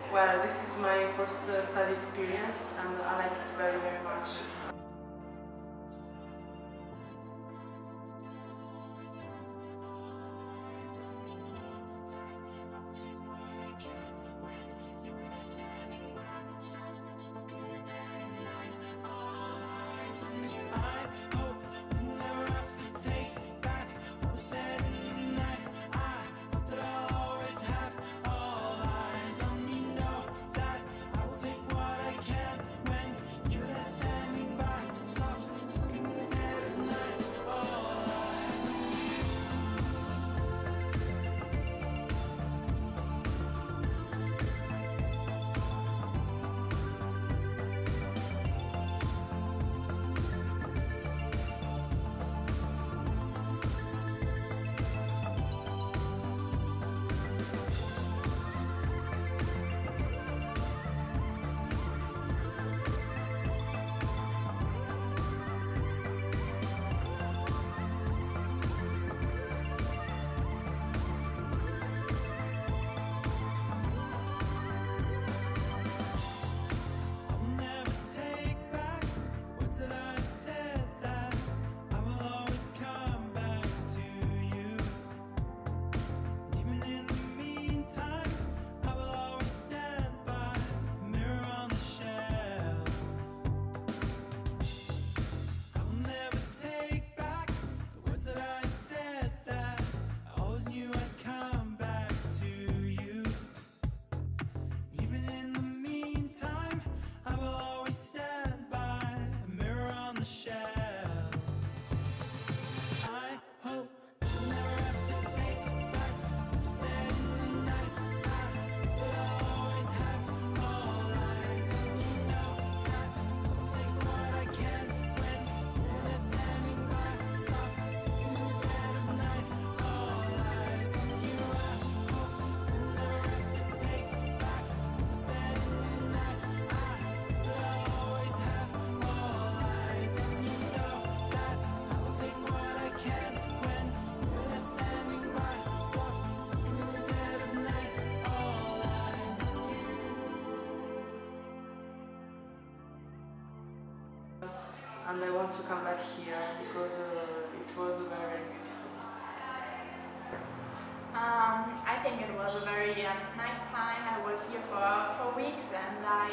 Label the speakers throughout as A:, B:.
A: Well, this is my first study experience and I like it very, very much. And I want to come back here because it was very beautiful.
B: I think it was a very nice time. I was here for weeks and I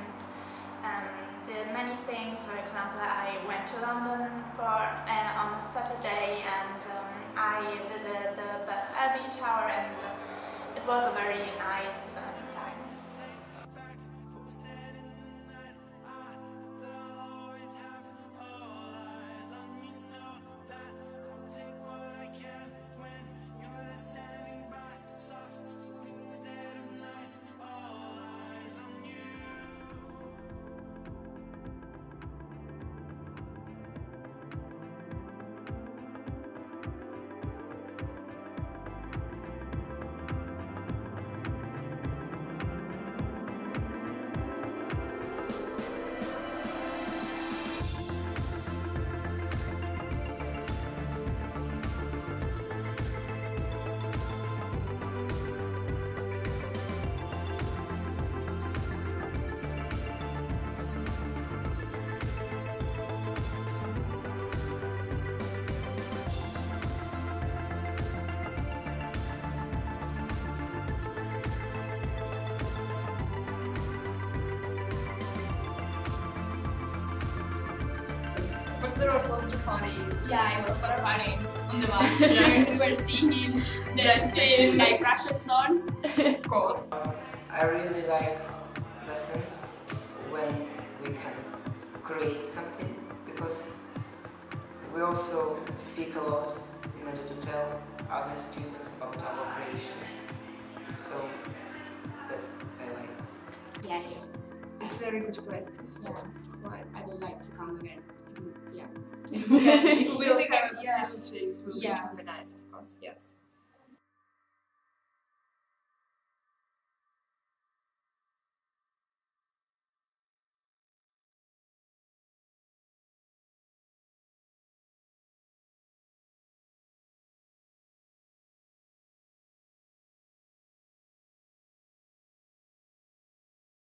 B: did many things. For example, I went to London on a Saturday and I visited the Abbey Tower and it was a very nice time.
C: But the road was too funny.
D: Yeah, it was so funny on the bus. Yeah. We were singing, dancing, like Russian songs.
C: Of course.
E: I really like lessons when we can create something because we also speak a lot in order to tell other students about our creation. So that's what I like.
D: Yes,
C: It's a very good place as well.
D: well, I would like to come again. Yeah.
C: If we will
D: We
C: have
D: can- yeah.
C: possibilities, it will be nice, of course, yes.